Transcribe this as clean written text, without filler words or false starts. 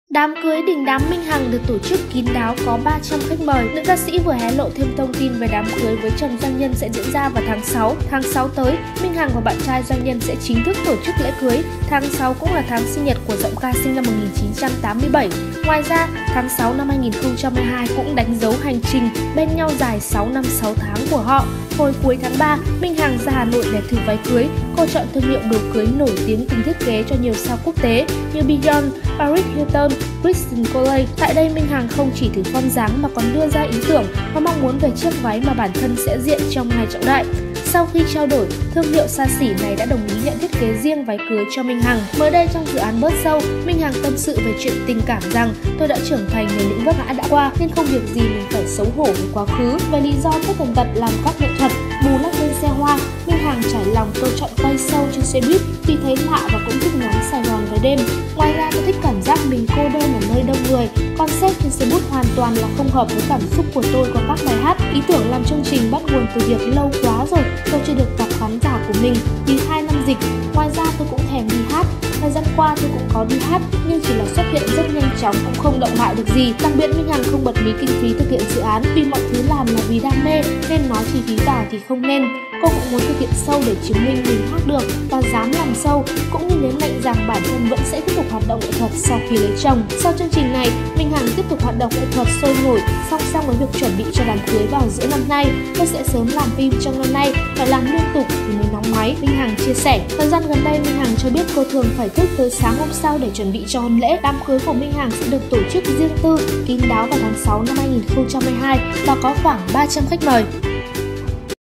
Đám cưới đình đám Minh Hằng được tổ chức kín đáo có 300 khách mời. Nữ ca sĩ vừa hé lộ thêm thông tin về đám cưới với chồng doanh nhân sẽ diễn ra vào tháng 6. Tháng 6 tới, Minh Hằng và bạn trai doanh nhân sẽ chính thức tổ chức lễ cưới. Tháng 6 cũng là tháng sinh nhật của giọng ca sinh năm 1987. Ngoài ra, tháng 6 năm 2022 cũng đánh dấu hành trình bên nhau dài 6 năm 6 tháng của họ. Hồi cuối tháng 3, Minh Hằng ra Hà Nội để thử váy cưới. Cô chọn thương hiệu đồ cưới nổi tiếng từng thiết kế cho nhiều sao quốc tế như Beyoncé, Paris Hilton, Christian Cole. Tại đây, Minh Hằng không chỉ thử form dáng mà còn đưa ra ý tưởng và mong muốn về chiếc váy mà bản thân sẽ diện trong ngày trọng đại. Sau khi trao đổi, thương hiệu xa xỉ này đã đồng ý nhận thiết kế riêng váy cưới cho Minh Hằng. Mới đây trong dự án Bớt Sâu, Minh Hằng tâm sự về chuyện tình cảm rằng tôi đã trưởng thành về những vấp ngã đã qua nên không việc gì mình phải xấu hổ với quá khứ. Về lý do tôi tần tật làm các nghệ thuật, bù lắc lên xe hoa, Minh Hằng trải lòng tôi chọn quay sâu trên xe buýt vì thấy lạ và cũng thích ngắm Sài Gòn về đêm. Ngoài ra tôi thích cảm giác mình cô đơn ở nơi đông người. Concept trên xe buýt hoàn toàn là không hợp với cảm xúc của tôi qua các bài hát. Ý tưởng làm chương trình bắt nguồn từ việc lâu quá rồi tôi chưa được gặp khán giả của mình vì 2 năm dịch. Ngoài ra tôi cũng thèm đi hát. Thời gian qua tôi cũng có đi hát nhưng chỉ là xuất hiện rất nhanh chóng cũng không động lại được gì. Đặc biệt Minh Hằng không bật mí kinh phí thực hiện dự án vì mọi thứ làm là vì đam mê nên nói chi phí vào thì không nên. Cô cũng muốn thực hiện show để chứng minh mình hát được và dám làm show, cũng như nhấn mạnh rằng bản thân vẫn sẽ tiếp tục hoạt động nghệ thuật sau khi lấy chồng. Sau chương trình này, Minh Hằng tiếp tục hoạt động nghệ thuật sôi nổi song song với việc chuẩn bị cho đám cưới vào giữa năm nay. Tôi sẽ sớm làm phim trong năm nay, phải làm liên tục thì mới nóng máy, Minh Hằng chia sẻ. Thời gian gần đây, Minh Hằng cho biết cô thường phải thức tới sáng hôm sau để chuẩn bị cho hôn lễ. Đám cưới của Minh Hằng sẽ được tổ chức riêng tư, kín đáo vào tháng 6 năm 2022 và có khoảng 300 khách mời.